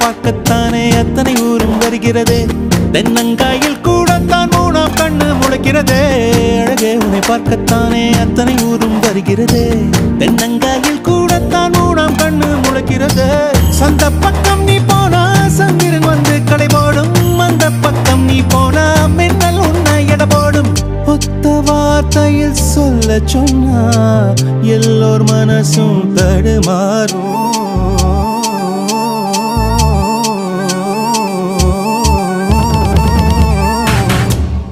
பார்க்கத்தானே அத்தனை ஊரும் வருகிறதே தென்னங்காயில் கூடத்தான் மூணாம் கண்ணு முளைக்கிறதே அழகே உன்னை பார்க்கத்தானே அத்தனை ஊரும் வருகிறதே தென்னங்காயில் கூடத்தான் மூணாம் கண்ணு முளைக்கிறதே சொந்த பக்கம் நீ போனா சந்திரன் வந்து கடை போடும் அந்த பக்கம் நீ போனா மின்னல் உன்னை எடை போடும் ஒத்த வார்த்தையில் சொல்ல சொன்னா எல்லோர் மனசும் தடுமாறும்